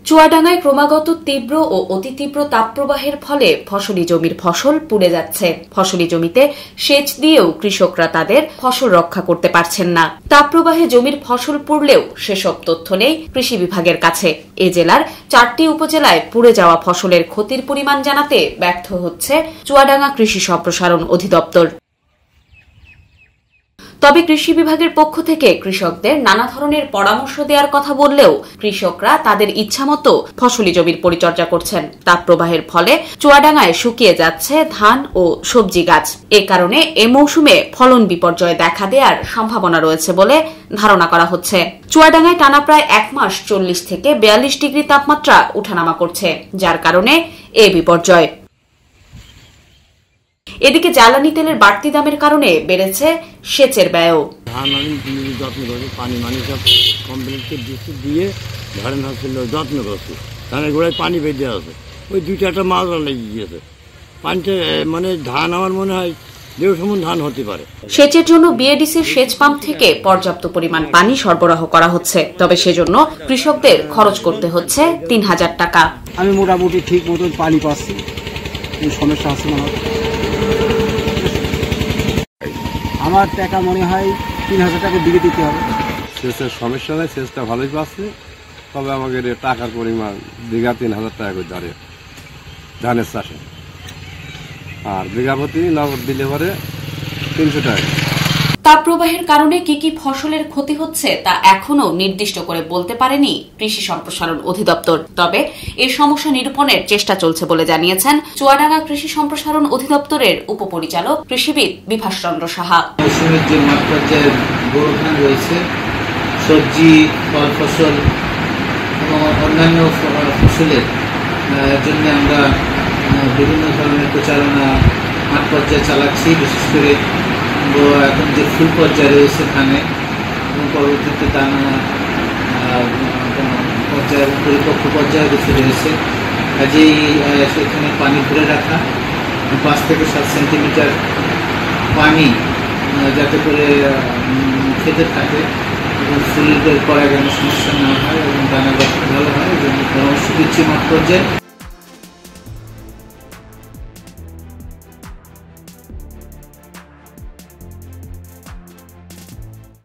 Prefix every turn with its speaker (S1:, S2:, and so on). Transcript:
S1: চুয়াডাঙ্গায় ক্রমাগত তীব্র ও অতি তীব্র তাপপ্রবাহের ফলে ফসলি জমির ফসল পুড়ে যাচ্ছে। ফসলি জমিতে সেচ দিয়েও কৃষকরা তাদের ফসল রক্ষা করতে পারছেন না। তাপপ্রবাহে জমির ফসল পুড়লেও সেসব তথ্য নেই কৃষি বিভাগের কাছে। এ জেলার 4টি উপজেলায় পুড়ে যাওয়া ফসলের ক্ষতির পরিমাণ জানাতে ব্যর্থ হচ্ছে চুয়াডাঙ্গা কৃষি সম্প্রসারণ অধিদপ্তর। তবে কৃষি বিভাগের পক্ষ থেকে কৃষকদের নানা ধরনের পরামর্শ দেওয়ার কথা বললেও কৃষকরা তাদের ইচ্ছামতো ফসলি জমির পরিচর্যা করছেন। তাপপ্রবাহের ফলে চুয়াডাঙ্গায় শুকিয়ে যাচ্ছে ধান ও সবজি গাছ। এ কারণে এ মৌসুমে ফলন বিপর্যয় দেখা দেওয়ার সম্ভাবনা রয়েছে বলে ধারণা করা হচ্ছে। চুয়াডাঙ্গায় টানা প্রায় 1 মাস 40 থেকে 42 ডিগ্রি তাপমাত্রা উঠানামা করছে, যার কারণে এ বিপর্যয়। এদিকে জ্বালানি তেলের বাড়তি দামের কারণে বেড়েছে সেচের ব্যয়ও।
S2: ধান আমি যত্ন করছি, পানি সব কমপ্লিট দিয়ে ধরেন যত্ন করছি। ধানের গোড়ায় পানি বেঁধে আছে, ওই 2-4টা মাছ লেগে গিয়েছে। পানিতে ধান আমার মনে হয় 150 মণ ধান হতে পারে।
S1: সেচের জন্য বিএডিসির সেচ পাম্প থেকে পর্যাপ্ত পরিমাণ পানি সরবরাহ করা হচ্ছে, তবে সেজন্য কৃষকদের খরচ করতে হচ্ছে 3000 টাকা।
S3: আমি মোটামুটি ঠিক মতন পানি পাচ্ছি, সমস্যা আছে না। আমার টাকা মনে হয় 3000 টাকা দিকে দিতে হবে।
S4: সেচের সমস্যা নেই, সেচটা ভালোই পাচ্ছি, তবে আমাকে টাকার পরিমাণ বিঘা 3000 টাকা করে ধরে ধানের চাষে, আর বিঘা প্রতি নগদ দিলে পরে 300 টাকা।
S1: তাপপ্রবাহের কারণে কি কি ফসলের ক্ষতি হচ্ছে তা এখনো নির্দিষ্ট করে বলতে পারেনি কৃষি সম্প্রসারণ অধিদপ্তর। তবে এই সমস্যা নিরূপণের চেষ্টা চলছে বলে জানিয়েছেন চুয়াডাঙ্গা কৃষি সম্প্রসারণ অধিদপ্তরের উপপরিচালক কৃষিবিদ বিভাস চন্দ্র সাহা।
S5: মৌসুমের যে মাঠ পর্যায়ে বোরো ধান রয়েছে, সবজি, ফল ফসল এবং অন্যান্য ফসলের জন্য আমরা বিভিন্ন ধরনের প্রচারণা মাঠ পর্যায়ে চালাচ্ছি। বিশেষ করে এখন যে ফুল পর্যায়ে রয়েছে ধানে এবং পরবর্তীতে দানা পর্যায়ে পরিপক্ক পর্যায়ে রয়েছে, কাজেই সেখানে পানি ধরে রাখা 5 থেকে 7 সেন্টিমিটার পানি যাতে করে খেতে থাকে এবং ফুলের পরে যেন সমস্যা না হয় এবং দানা ভালো হয়, এই জন্য পরামর্শ দিচ্ছি মাঠ পর্যায়ে।